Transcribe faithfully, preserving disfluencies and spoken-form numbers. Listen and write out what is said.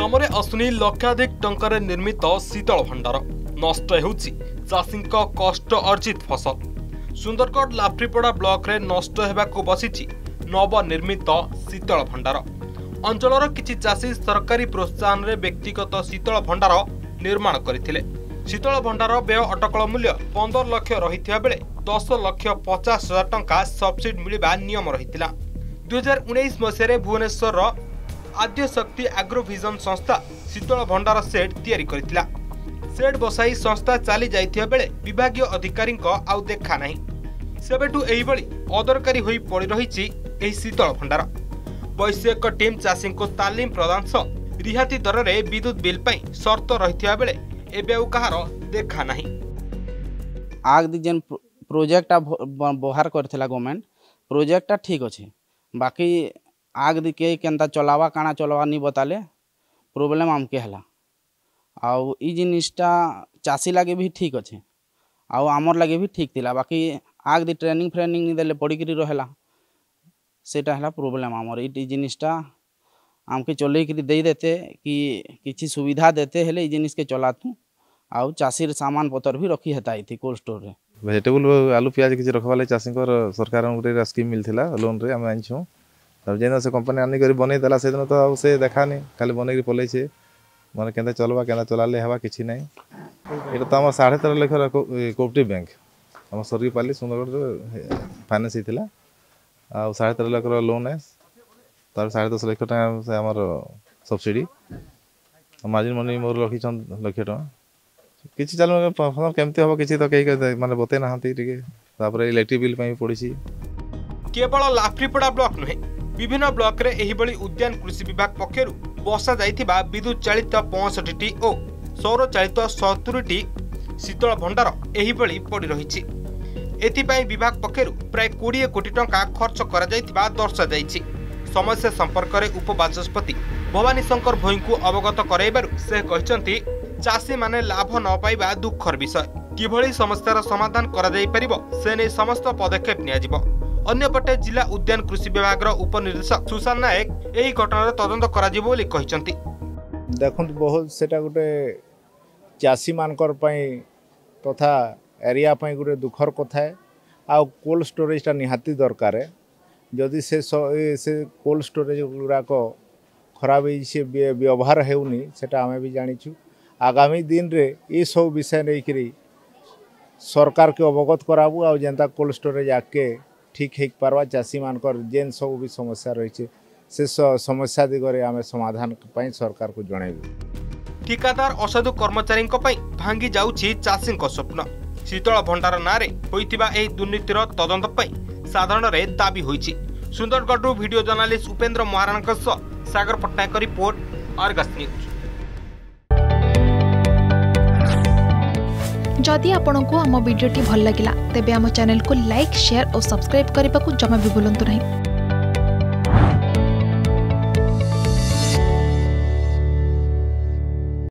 नामरे अश्विनी लक्षाधिक टंकार निर्मित शीतल भंडार नष्ट होउछि चाषीक कष्ट अर्जित फसल। सुंदरगढ़ लाफ्रीपड़ा ब्लॉक रे नष्ट हेबाकु बसिछि नवनिर्मित शीतल भंडार। अंचलर किछि चाषी सरकारी प्रोत्साहन रे व्यक्तिगत शीतल भंडार निर्माण करथिले। शीतल भंडार व्यय अटकल मूल्य पंद्रह लाख रहिथिया बेले दस लाख पचास हजार टंका सब्सिडी मिलिबा नियम रहितिला। दुई हजार उन्नीस मसीह भुवनेश्वर आद्यशक्ति एग्रोविजन संस्था शीतल भंडार सेट तैयारी करथिला। सेट बसाई संस्था चली जाइथिया बेले विभागीय अधिकारी आउ देखा नाही। सेबेटू एही बळी अदरकारी होई पड़ी रहिछि एही शीतल भंडार। वैश्विक टीम चाषी को तालीम प्रदान सह रिहाती दर रे विद्युत बिल पई शर्त रहिथिया बेले एबे आउ कहार देखा नाही। आग दी जेन प्रोजेक्ट बाहर करथिला गवर्नमेंट प्रोजेक्ट ठीक अछि, बाकी आग दी के केनता चलावा काना चलावा नहीं बताले प्रोब्लेम आमके हला। आउ ई जिनिसटा चासी लागे भी ठीक अच्छे आउ आमर लागे भी ठीक थिला, बाकी आग दी ट्रेनिंग फ्रेनिंग नहीं देले पड़ी करी रहेला सेटा हला प्रोब्लेम। आमर ई जिनिसटा आमके चले करी दे देते कि किछि सुविधा देते हेले ई जिनिस के चलातु आउ चासीर सामान पतर भी रखी हेता इथि कोल्ड स्टोर रे। वेजिटेबल आलू प्याज किछि रखवाले चासी को सरकार गुटे स्कीम मिलथिला लोन रे आमे आनछु। तब जेन से कंपनी आनी करी बनै देला से दिन तो आ से देखानी खाली बनै करी पलै छे माने केनता चलबा केनता चलाले हेबा किछि नै। एटा तो हम साढ़े तेरह लाख कोऑपरेटिव बैंक हम सरगी पाली सुंदरगढ़ फाइनेंस हिथिला आ साढ़े तेरह लाख लोन है तार साढ़े दस लाख टका से हमर सब्सिडी मार्जिन मनी मोर रखी छन लाख टका किछि चल केमते हो किछि तो कहि माने बते ना हंती टिके तापर इलेक्ट्रिक बिल पई पड़िछि। केवल लाफ्रीपड़ा ब्लॉक नुहे विभिन्न ब्लॉक रे एही बळी उद्यान कृषि विभाग पक्षरु बसा जाइथिबा विद्युत चालित पैंसठ टी ओ सौर चालित सत्तर टी शीतल भंडार एही बळी पड़ी रहिछि। एथिपाई विभाग पक्षरु प्राय बीस कोटी टंका खर्च करा जाइथिबा दर्शा जाइछि। समस्या संपर्क रे उपबाचस्पति भवानी शंकर भोई को अवगत कराइबारु से कहिसंती चाषी माने लाभ न पाइबा दुखर विषय। किभଳି समस्यार समाधान करा जाई परिबो से नै समस्त पदक्षेप निया जिवो। अन्यपटे जिला उद्यान कृषि विभाग उपनिर्देशक सुशांत नायक यही घटनार तदंत करा जिवो बोली कहिसंती। देखंत बहुत सेटा गुटे चाषी मानकर पई तथा एरिया पई गुटे दुखर कथा है। आ कोल्ड स्टोरेजटा निहाती दरकार है। जदि से से कोल्ड स्टोरेज गुरा को खराब से व्यवहार हेउनी सेटा हमें भी जानिछु। आगामी दिन रे ये सब विषय नहीं करी सरकार के अवगत कराबू आ जेनता कोल्ड स्टोरेज आके ठीक हो पार्बा चाषी मानकर जेन सब भी समस्या रही से समस्या दिगरे आमे समाधान पई सरकार को जणाइबू। ठिकादार असाधु कर्मचारी भांगी जाउछि चाषी स्वप्न। शीतल भंडार नारे होइतिबा एही दुर्नीतिर तदंत पई साधारण रे दाबी होइछि। Sundargarh video journalist Upendra Maharana Sagar Pattnaik report Argus news. जदि आपंक आम भिडी भल लगा तेब आम चैनल को लाइक शेयर और सब्सक्राइब करने को जमा भी भूलु नहीं।